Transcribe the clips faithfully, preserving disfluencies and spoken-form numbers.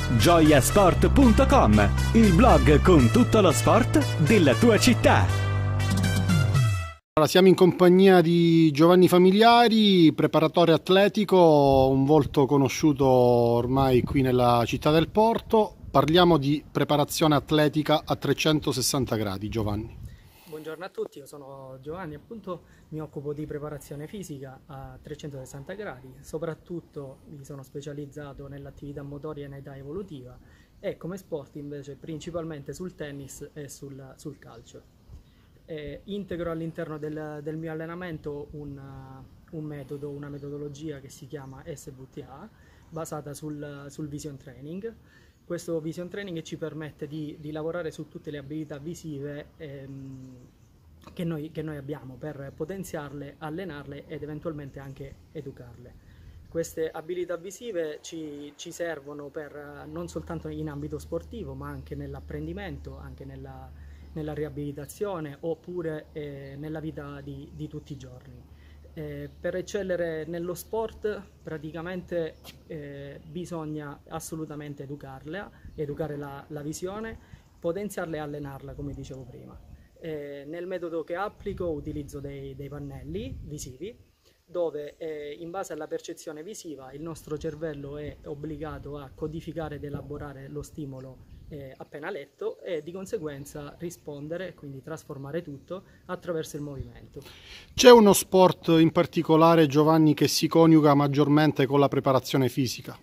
gioiasport punto com, il blog con tutto lo sport della tua città. Allora, siamo in compagnia di Giovanni Familiari, preparatore atletico, un volto conosciuto ormai qui nella città del Porto. Parliamo di preparazione atletica a trecentosessanta gradi, Giovanni. Buongiorno a tutti, io sono Giovanni, appunto mi occupo di preparazione fisica a trecentosessanta gradi, soprattutto mi sono specializzato nell'attività motoria in età evolutiva e come sport invece principalmente sul tennis e sul, sul calcio. E integro all'interno del, del mio allenamento un, un metodo, una metodologia che si chiama S V T A, basata sul, sul vision training. Questo vision training ci permette di, di lavorare su tutte le abilità visive ehm, che, noi, che noi abbiamo per potenziarle, allenarle ed eventualmente anche educarle. Queste abilità visive ci, ci servono per, non soltanto in ambito sportivo, ma anche nell'apprendimento, anche nella, nella riabilitazione oppure eh, nella vita di, di tutti i giorni. Eh, per eccellere nello sport praticamente eh, bisogna assolutamente educarla, educare la, la visione, potenziarla e allenarla come dicevo prima. Eh, nel metodo che applico utilizzo dei, dei pannelli visivi dove eh, in base alla percezione visiva il nostro cervello è obbligato a codificare ed elaborare lo stimolo eh, appena letto e di conseguenza rispondere, quindi trasformare tutto attraverso il movimento. C'è uno sport in particolare, Giovanni, che si coniuga maggiormente con la preparazione fisica?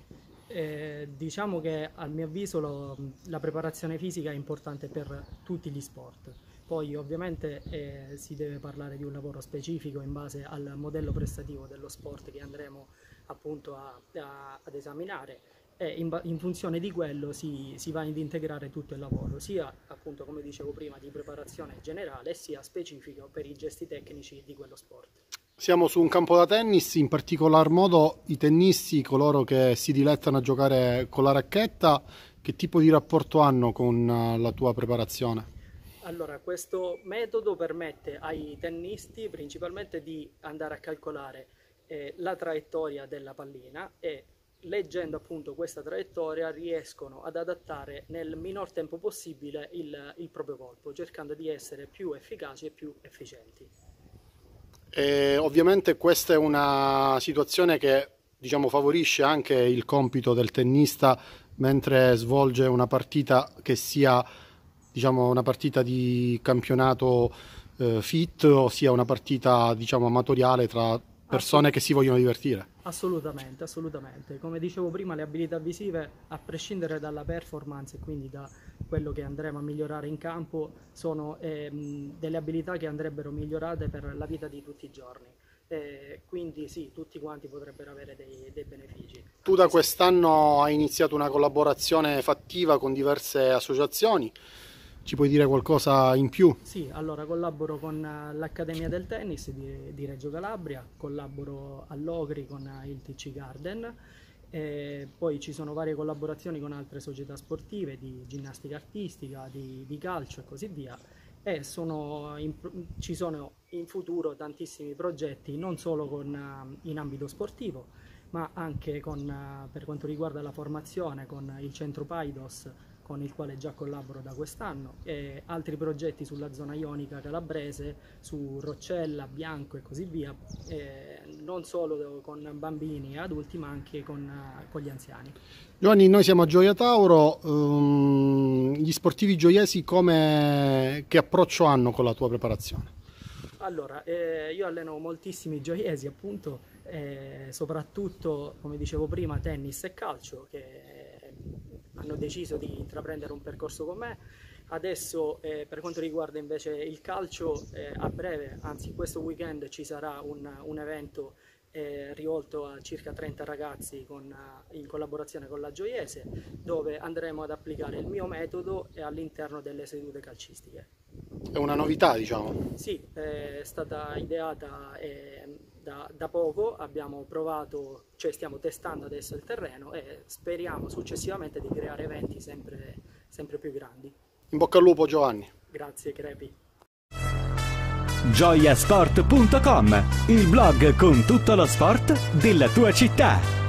Eh, diciamo che a mio avviso lo, la preparazione fisica è importante per tutti gli sport. Poi ovviamente eh, si deve parlare di un lavoro specifico in base al modello prestativo dello sport che andremo appunto a, a, ad esaminare e in, in funzione di quello si, si va ad integrare tutto il lavoro, sia appunto come dicevo prima di preparazione generale sia specifico per i gesti tecnici di quello sport. Siamo su un campo da tennis, in particolar modo i tennisti, coloro che si dilettano a giocare con la racchetta, che tipo di rapporto hanno con la tua preparazione? Allora, questo metodo permette ai tennisti principalmente di andare a calcolare eh, la traiettoria della pallina e leggendo appunto questa traiettoria riescono ad adattare nel minor tempo possibile il, il proprio colpo, cercando di essere più efficaci e più efficienti. E ovviamente questa è una situazione che, diciamo, favorisce anche il compito del tennista mentre svolge una partita che sia, diciamo, una partita di campionato eh, fit, o sia una partita, diciamo, amatoriale tra persone che si vogliono divertire. Assolutamente, assolutamente. Come dicevo prima, le abilità visive, a prescindere dalla performance e quindi da quello che andremo a migliorare in campo, sono ehm, delle abilità che andrebbero migliorate per la vita di tutti i giorni. Eh, quindi sì, tutti quanti potrebbero avere dei, dei benefici. Tu da quest'anno hai iniziato una collaborazione fattiva con diverse associazioni. Ci puoi dire qualcosa in più? Sì, allora collaboro con l'Accademia del Tennis di, di Reggio Calabria, collaboro all'Ogri con il T C Garden, e poi ci sono varie collaborazioni con altre società sportive di ginnastica artistica, di, di calcio e così via. E sono in, ci sono in futuro tantissimi progetti, non solo con, in ambito sportivo, ma anche con, per quanto riguarda la formazione con il centro Paidos, con il quale già collaboro da quest'anno, e altri progetti sulla zona ionica calabrese, su Roccella, Bianco e così via, e non solo con bambini e adulti ma anche con, con gli anziani. Giovanni, noi siamo a Gioia Tauro, um, gli sportivi gioiesi come, che approccio hanno con la tua preparazione? Allora, eh, io alleno moltissimi gioiesi appunto, eh, soprattutto come dicevo prima tennis e calcio, che hanno deciso di intraprendere un percorso con me. Adesso eh, per quanto riguarda invece il calcio, eh, a breve, anzi questo weekend ci sarà un, un evento eh, rivolto a circa trenta ragazzi con, in collaborazione con la Gioiese, dove andremo ad applicare il mio metodo all'interno delle sedute calcistiche. È una novità, diciamo? Sì, è stata ideata eh, da, da poco, abbiamo provato, cioè stiamo testando adesso il terreno e speriamo successivamente di creare eventi sempre, sempre più grandi. In bocca al lupo, Giovanni. Grazie, Crepi. gioiasport punto com, il blog con tutto lo sport della tua città.